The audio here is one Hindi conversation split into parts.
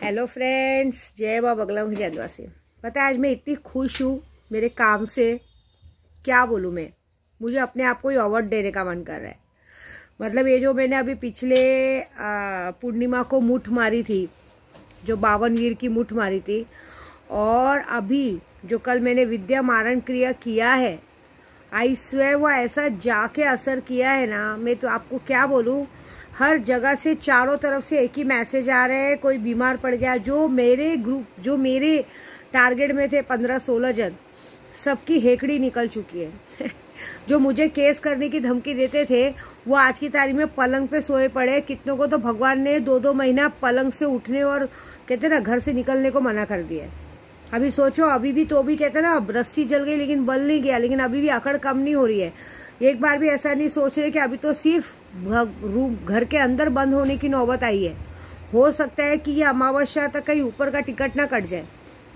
हेलो फ्रेंड्स, जय माँ बगला हूँ जयदवासी। पता है आज मैं इतनी खुश हूँ मेरे काम से, क्या बोलूँ मैं। मुझे अपने आप को ही अवार्ड देने का मन कर रहा है। मतलब ये जो मैंने अभी पिछले पूर्णिमा को मुठ मारी थी, जो 52 वीर की मुठ मारी थी, और अभी जो कल मैंने विद्या मारण क्रिया किया है, आई स्वेयर वो ऐसा जाके असर किया है ना, मैं तो आपको क्या बोलूँ। हर जगह से चारों तरफ से एक ही मैसेज आ रहे हैं, कोई बीमार पड़ गया। जो मेरे ग्रुप, जो मेरे टारगेट में थे 15-16 जन, सबकी हेकड़ी निकल चुकी है। जो मुझे केस करने की धमकी देते थे वो आज की तारीख में पलंग पे सोए पड़े। कितनों को तो भगवान ने 2-2 महीना पलंग से उठने और कहते ना घर से निकलने को मना कर दिया। अभी सोचो, अभी भी तो भी कहते ना रस्सी जल गई लेकिन बल नहीं गया, लेकिन अभी भी अकड़ कम नहीं हो रही है। एक बार भी ऐसा नहीं सोच रहे कि अभी तो सिर्फ घर के अंदर बंद होने की नौबत आई है। हो सकता है कि ये अमावस्या तक कहीं ऊपर का टिकट ना कट जाए।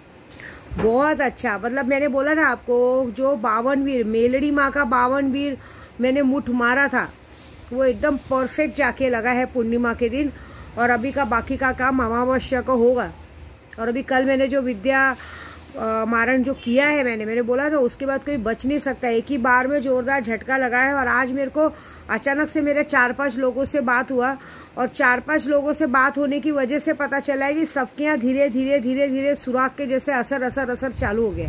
बहुत अच्छा, मतलब मैंने बोला ना आपको, जो 52 वीर, मेलड़ी माँ का 52 वीर मैंने मुठ मारा था, वो एकदम परफेक्ट जाके लगा है पूर्णिमा के दिन। और अभी का बाकी का काम अमावस्या को होगा। और अभी कल मैंने जो विद्या मारण जो किया है, मैंने बोला ना, उसके बाद कोई बच नहीं सकता। एक ही बार में जोरदार झटका लगा है। और आज मेरे को अचानक से मेरे 4-5 लोगों से बात हुआ, और 4-5 लोगों से बात होने की वजह से पता चला है कि सबके यहाँ धीरे धीरे सुराख के जैसे असर चालू हो गया।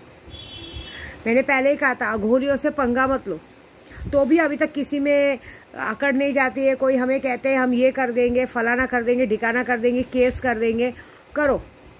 मैंने पहले ही कहा था, अघोरियों से पंगा मत लो। तो भी अभी तक किसी में अकड़ नहीं जाती है। कोई हमें कहते हैं हम ये कर देंगे, फलाना कर देंगे, ढिकाना कर देंगे, केस कर देंगे। करो,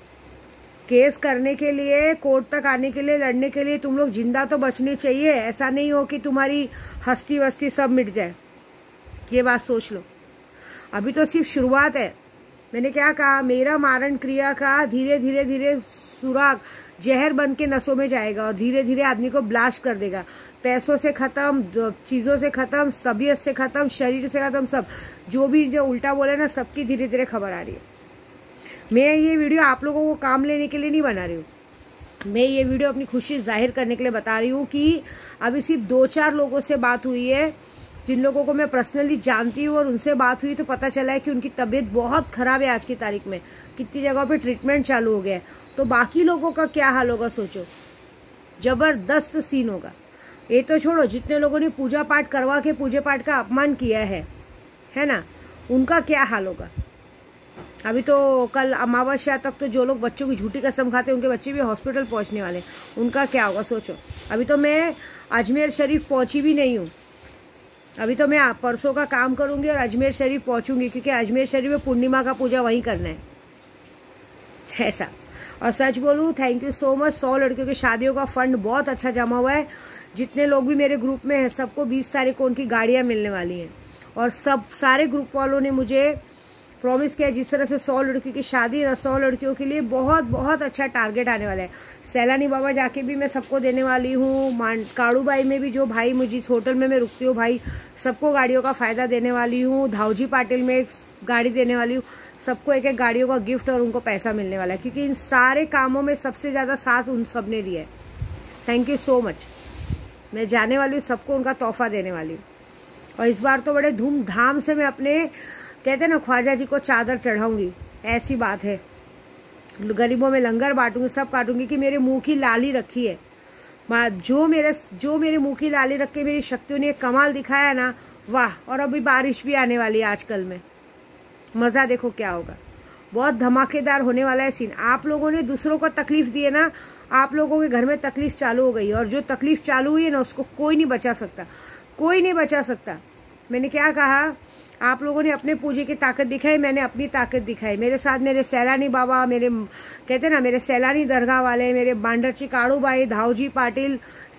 केस करने के लिए, कोर्ट तक आने के लिए, लड़ने के लिए तुम लोग जिंदा तो बचने चाहिए। ऐसा नहीं हो कि तुम्हारी हस्ती वस्ती सब मिट जाए। ये बात सोच लो। अभी तो सिर्फ शुरुआत है। मैंने क्या कहा, मेरा मारण क्रिया का धीरे धीरे सुराग जहर बन के नसों में जाएगा और धीरे धीरे आदमी को ब्लास्ट कर देगा। पैसों से खत्म, चीज़ों से खत्म, तबीयत से खत्म, शरीर से खत्म, सब जो भी जो उल्टा बोले ना, सबकी धीरे धीरे खबर आ रही है। मैं ये वीडियो आप लोगों को काम लेने के लिए नहीं बना रही हूँ। मैं ये वीडियो अपनी खुशी जाहिर करने के लिए बता रही हूँ कि अभी सिर्फ 2-4 लोगों से बात हुई है, जिन लोगों को मैं पर्सनली जानती हूँ, और उनसे बात हुई तो पता चला है कि उनकी तबीयत बहुत ख़राब है आज की तारीख में। कितनी जगहों पे ट्रीटमेंट चालू हो गया है। तो बाकी लोगों का क्या हाल होगा सोचो। ज़बरदस्त सीन होगा। ये तो छोड़ो, जितने लोगों ने पूजा पाठ करवा के पूजा पाठ का अपमान किया है ना, उनका क्या हाल होगा। अभी तो कल अमावस्या तक तो जो लोग बच्चों की झूठी कसम खाते हैं, उनके बच्चे भी हॉस्पिटल पहुंचने वाले, उनका क्या होगा सोचो। अभी तो मैं अजमेर शरीफ पहुंची भी नहीं हूँ। अभी तो मैं परसों का काम करूंगी और अजमेर शरीफ पहुंचूंगी, क्योंकि अजमेर शरीफ में पूर्णिमा का पूजा वहीं करना है, ऐसा। और सच बोलूँ, थैंक यू सो मच। 100 लड़कियों की शादियों का फंड बहुत अच्छा जमा हुआ है। जितने लोग भी मेरे ग्रुप में हैं, सबको 20 तारीख को उनकी गाड़ियाँ मिलने वाली हैं। और सारे ग्रुप वालों ने मुझे प्रॉमिस किया, जिस तरह से 100 लड़कियों की शादी है ना, 100 लड़कियों के लिए बहुत अच्छा टारगेट आने वाला है। सैलानी बाबा जाके भी मैं सबको देने वाली हूँ। काड़ूबाई में भी जो भाई मुझे इस होटल में मैं रुकती हूँ, भाई सबको गाड़ियों का फ़ायदा देने वाली हूँ। धावजी पाटिल में एक गाड़ी देने वाली हूँ। सबको एक गाड़ियों का गिफ्ट और उनको पैसा मिलने वाला है, क्योंकि इन सारे कामों में सबसे ज़्यादा साथ उन सब ने दिया है। Thank you so much. मैं जाने वाली हूँ, सबको उनका तोहफा देने वाली हूँ। और इस बार तो बड़े धूमधाम से मैं अपने, कहते हैं ना, ख्वाजा जी को चादर चढ़ाऊंगी। ऐसी बात है। गरीबों में लंगर बांटूंगी, सब काटूंगी कि मेरे मुंह की लाली रखी है। जो मेरे मुंह की लाली रख के मेरी शक्तियों ने कमाल दिखाया ना, वाह। और अभी बारिश भी आने वाली है आजकल में। मज़ा देखो क्या होगा। बहुत धमाकेदार होने वाला है सीन। आप लोगों ने दूसरों को तकलीफ दी है ना, आप लोगों के घर में तकलीफ चालू हो गई। और जो तकलीफ चालू हुई है ना, उसको कोई नहीं बचा सकता, कोई नहीं बचा सकता। मैंने क्या कहा, आप लोगों ने अपने पूजे की ताकत दिखाई, मैंने अपनी ताकत दिखाई। मेरे साथ मेरे सैलानी बाबा, मेरे कहते ना मेरे सैलानी दरगाह वाले, मेरे बांडरची काड़ूबाई, धावजी पाटिल,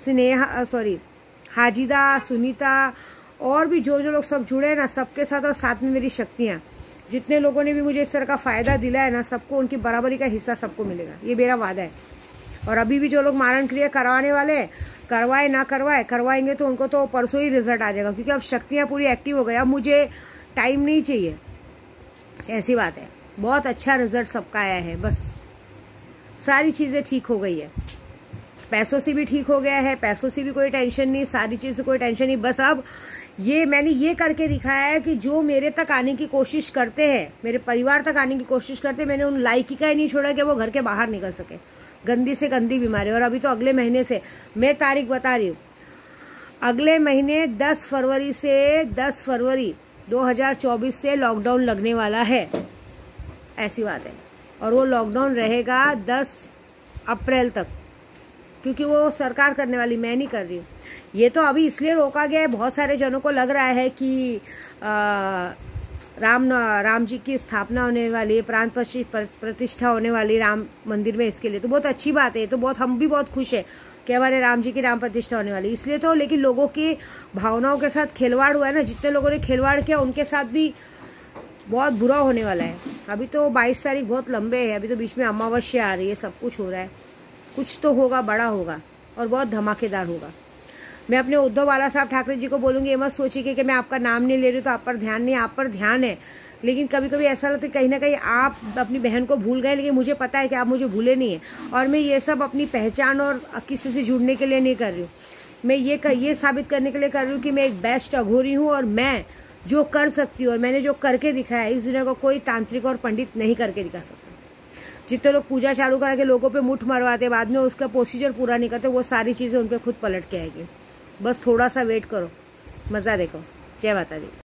हाजिदा, सुनीता, और भी जो लोग सब जुड़े हैं ना, सबके साथ। और साथ में मेरी शक्तियाँ, जितने लोगों ने भी मुझे इस तरह का फ़ायदा दिला है ना, सबको उनकी बराबरी का हिस्सा सबको मिलेगा। ये मेरा वादा है। और अभी भी जो लोग मारण क्रिया करवाने वाले हैं, करवाए ना करवाएंगे तो उनको तो परसों ही रिजल्ट आ जाएगा, क्योंकि अब शक्तियाँ पूरी एक्टिव हो गई। अब मुझे टाइम नहीं चाहिए, ऐसी बात है। बहुत अच्छा रिजल्ट सबका आया है। बस सारी चीज़ें ठीक हो गई है। पैसों से भी ठीक हो गया है, पैसों से भी कोई टेंशन नहीं, सारी चीज़ से कोई टेंशन नहीं। बस अब ये मैंने ये करके दिखाया है कि जो मेरे तक आने की कोशिश करते हैं, मेरे परिवार तक आने की कोशिश करते हैं, मैंने उन लायकी का ही नहीं छोड़ा कि वो घर के बाहर निकल सके। गंदी से गंदी बीमारी। और अभी तो अगले महीने से, मैं तारीख बता रही हूँ, अगले महीने 10 फरवरी 2024 से लॉकडाउन लगने वाला है, ऐसी बात है। और वो लॉकडाउन रहेगा 10 अप्रैल तक, क्योंकि वो सरकार करने वाली, मैं नहीं कर रही हूँ। ये तो अभी इसलिए रोका गया है, बहुत सारे जनों को लग रहा है कि राम जी की स्थापना होने वाली है, प्राण प्रतिष्ठा होने वाली राम मंदिर में, इसके लिए तो बहुत अच्छी बात है। तो बहुत, हम भी बहुत खुश है कि हमारे राम जी की राम प्रतिष्ठा होने वाली, इसलिए तो। लेकिन लोगों की भावनाओं के साथ खिलवाड़ हुआ है ना, जितने लोगों ने खिलवाड़ किया उनके साथ भी बहुत बुरा होने वाला है। अभी तो 22 तारीख बहुत लंबे है, अभी तो बीच में अमावस्या आ रही है, सब कुछ हो रहा है। कुछ तो होगा, बड़ा होगा और बहुत धमाकेदार होगा। मैं अपने उद्धव बाला साहब ठाकरे जी को बोलूँगी, ये मत सोचिए कि मैं आपका नाम नहीं ले रही तो आप पर ध्यान नहीं, आप पर ध्यान है। लेकिन कभी कभी ऐसा लगता है कहीं ना कहीं आप अपनी बहन को भूल गए, लेकिन मुझे पता है कि आप मुझे भूले नहीं हैं। और मैं ये सब अपनी पहचान और किसी से जुड़ने के लिए नहीं कर रही हूँ, मैं ये साबित करने के लिए कर रही हूँ कि मैं एक बेस्ट अघोरी हूँ और मैं जो कर सकती हूँ और मैंने जो करके दिखाया है, इस दुनिया को कोई तांत्रिक और पंडित नहीं करके दिखा सकता। जितने लोग पूजा चालू करा के लोगों पे मुठ मरवाते, बाद में उसका प्रोसीजर पूरा नहीं करते, वो सारी चीज़ें उन पर खुद पलट के आएगी। बस थोड़ा सा वेट करो, मज़ा देखो। जय माता दी।